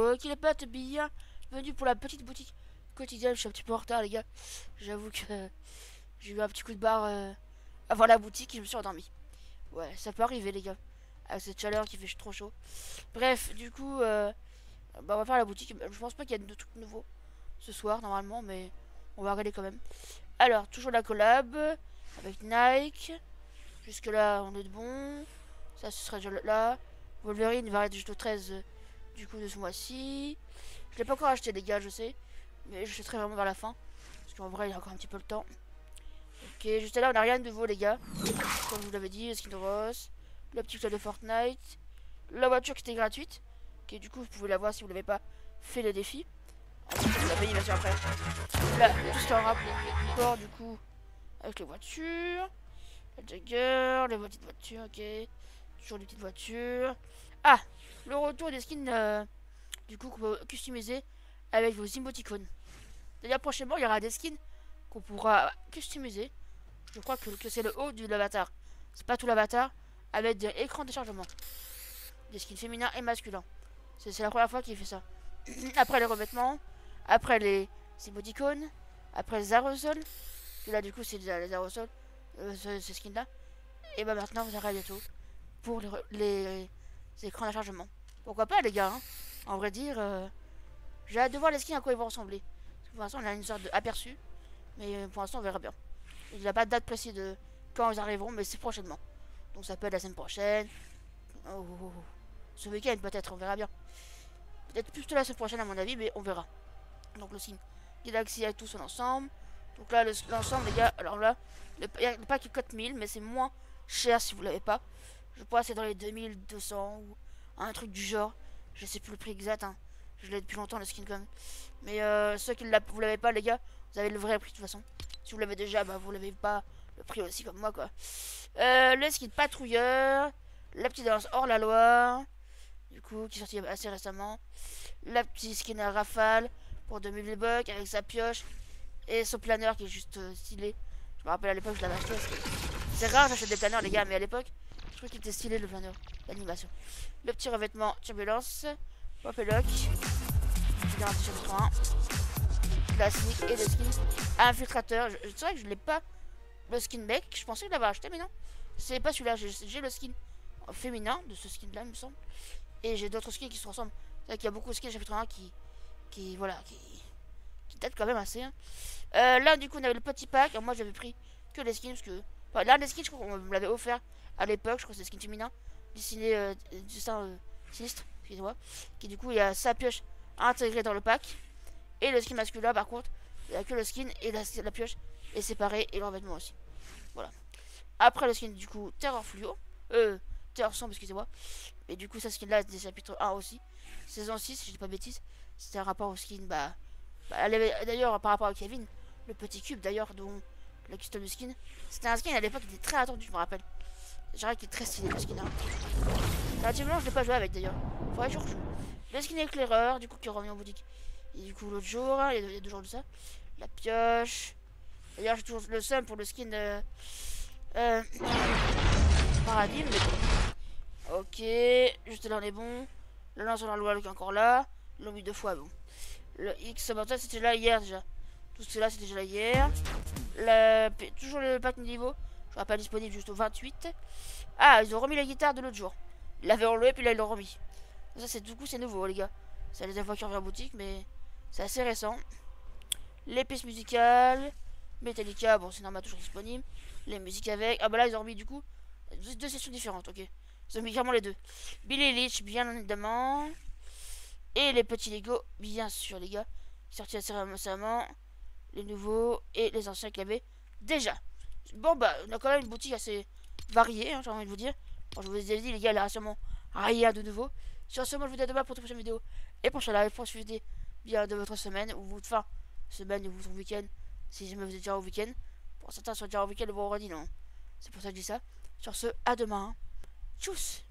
Ok les potes, bienvenue pour la petite boutique quotidienne. Je suis un petit peu en retard les gars. J'avoue que j'ai eu un petit coup de barre avant la boutique et je me suis endormi. Ouais, ça peut arriver les gars. Avec cette chaleur qui fait trop chaud. Bref, du coup, bah, on va faire la boutique. Je pense pas qu'il y a de trucs nouveaux ce soir normalement, mais on va regarder quand même. Alors, toujours la collab avec Nike. Jusque là, on est de bon. Ça, ce sera déjà là. Wolverine va arrêter juste au 13 du coup de ce mois-ci. Je l'ai pas encore acheté les gars, je sais. Mais je l'achèterai vraiment vers la fin. Parce qu'en vrai, il y a encore un petit peu le temps. Ok, juste là, on n'a rien de nouveau les gars. Comme je vous l'avais dit, le skin de Ross. Le petit club de Fortnite. La voiture qui était gratuite. Ok, du coup, vous pouvez la voir si vous l'avez pas fait le défi. Vous la payez bien sûr après. Là, tout ce qui est en rapport du coup avec les voitures. La Jagger, les petites voitures, ok. Toujours des petites voitures. Ah, le retour des skins du coup qu'on peut customiser avec vos emoticons. D'ailleurs prochainement il y aura des skins qu'on pourra customiser. Je crois que c'est le haut de l'avatar. C'est pas tout l'avatar avec des écrans de chargement. Des skins féminins et masculins. C'est la première fois qu'il fait ça. Après les revêtements, après les emoticons, après les aérosols. Et là du coup c'est les aérosols, ces skins là. Et bah maintenant vous aurez bientôt pour les écrans de chargement. Pourquoi pas les gars hein. En vrai dire, j'ai hâte de voir les skins à quoi ils vont ressembler. Parce que pour l'instant on a une sorte d'aperçu. Mais pour l'instant on verra bien. Il n'y a pas de date précise de quand ils arriveront, mais c'est prochainement. Donc ça peut être la semaine prochaine. Oh. Ce week-end peut-être, on verra bien. Peut-être plus de la semaine prochaine à mon avis, mais on verra. Donc le skin Galaxy avec tout son ensemble. Donc là l'ensemble les gars, alors là, le pack est 4000, mais c'est moins cher si vous l'avez pas. Je crois que c'est dans les 2200 ou un truc du genre. Je sais plus le prix exact. Hein. Je l'ai depuis longtemps le skin quand même. Mais ceux qui vous l'avez pas les gars, vous avez le vrai prix de toute façon. Si vous l'avez déjà, bah vous l'avez pas le prix aussi comme moi quoi. Le skin patrouilleur, la petite danse hors la loi, du coup qui est sorti assez récemment. La petite skin à rafale pour 2000 bucks avec sa pioche et son planeur qui est juste stylé. Je me rappelle à l'époque je l'avais acheté. C'est rare j'achète des planeurs les gars, mais à l'époque je trouve qu'il était stylé le planeur, l'animation. Le petit revêtement turbulence, pop et lock, garantie chapitre 1, classique et le skin infiltrateur. C'est vrai que je l'ai pas le skin mec, je pensais que je l'avais acheté mais non. C'est pas celui-là, j'ai le skin féminin de ce skin là il me semble. Et j'ai d'autres skins qui se ressemblent. C'est vrai qu'il y a beaucoup de skins chapitre 1 qui voilà, qui datent quand même assez. Hein. Là du coup on avait le petit pack, alors moi j'avais pris que les skins parce que... Enfin, là les skins je crois qu'on me l'avait offert à l'époque, je crois que c'est des skins féminins. Dessiné dessin sinistre, excusez-moi. Qui du coup il y a sa pioche intégrée dans le pack. Et le skin masculin par contre, il n'y a que le skin et la pioche est séparée et l'envêtement aussi. Voilà. Après le skin du coup Terror Fluo. Terror Sombre, excusez-moi. Et du coup, ça skin là, des chapitres 1 aussi. Saison 6, si je dis pas de bêtises. C'était un rapport au skin, d'ailleurs, par rapport à Kevin, le petit cube d'ailleurs, dont la custom du skin. C'était un skin à l'époque qui était très attendu, je me rappelle. J'ai qu'il est très stylé le skin. Hein. Relativement, je l'ai pas joué avec d'ailleurs. Faudrait que je rejoue. Le skin éclaireur, du coup, qui est revenu en boutique. Et du coup, l'autre jour, il y a 2 jours de ça. La pioche. D'ailleurs, j'ai toujours le seum pour le skin Paradigme, mais bon. Ok, juste là on est bon. Le lance dans la loi qui est encore là. L'ont mis 2 fois, bon. Le X Sabotage c'était là hier déjà. Tout cela c'était déjà là hier. Toujours le pack niveau. Je ne pas disponible juste au 28. Ah, ils ont remis la guitare de l'autre jour. Ils l'avaient enlevé puis là ils l'ont remis. Ça c'est du coup c'est nouveau les gars. C'est la deuxième fois qu'ils reviennent en boutique mais c'est assez récent. Les pistes musicales. Metallica, bon c'est normal toujours disponible. Les musiques avec. Ah bah là ils ont remis du coup 2 sessions différentes, ok. Ils ont mis clairement les 2. Billy Eilish, bien évidemment. Et les petits Lego, bien sûr, les gars. Sortis assez récemment. Les nouveaux et les anciens qu'il y avait déjà. Bon, bah, on a quand même une boutique assez variée, hein, j'ai envie de vous dire. Bon, je vous ai dit, les gars, il y a sûrement rien de nouveau. Sur ce, moi, je vous dis à demain pour une prochaine vidéo. Et pour ce live, profitez bien de votre semaine, ou votre fin, semaine, ou votre week-end. Si jamais vous êtes déjà au week-end. Pour certains sont déjà au week-end le vendredi, non. C'est pour ça que je dis ça. Sur ce, à demain. Tchuss.